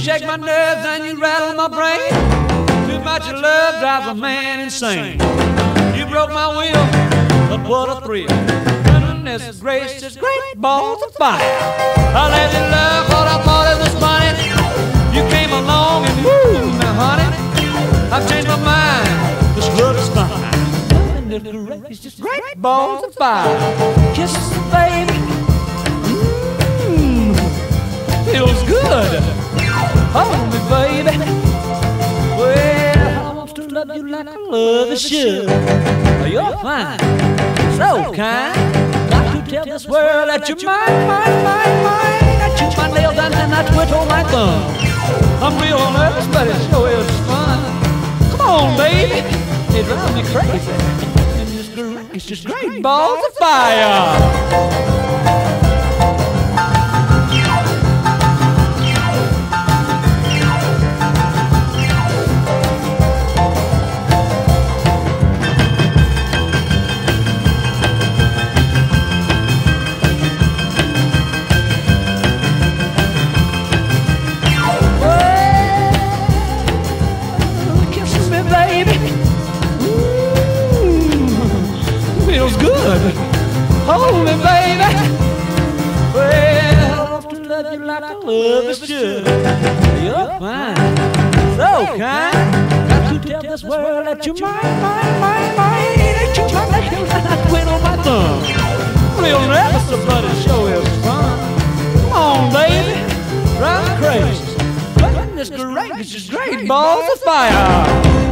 shake my nerves and you rattle my brain. Too much of love drives a man insane. You broke my will, but what a thrill. Goodness gracious, great balls of fire. I let you love what I thought it was funny. You came along and woo, now honey, I've changed my mind. This love is fine. Goodness gracious, great balls of fire. Kisses, baby, feels good. Hold me, baby. Well, I want to love you like I love you should. You're fine, so kind. Got to tell this world that you're mine, mine, mine, mine. I chew my nails and then I twiddle my thumb. I'm real nervous, but it sure is fun. Come on, baby, it drives me crazy. And it's just great balls of fire. Feels good. Hold me, baby. Well, I want to love you like I love you should. You're fine, so kind. Got to tell this world that you're mine, mine, mine, mine. Ain't you my nails and I twiddle my thumb. Real nervous, but it sure is fun. Come on, baby, drive me crazy. Goodness gracious, great balls of fire.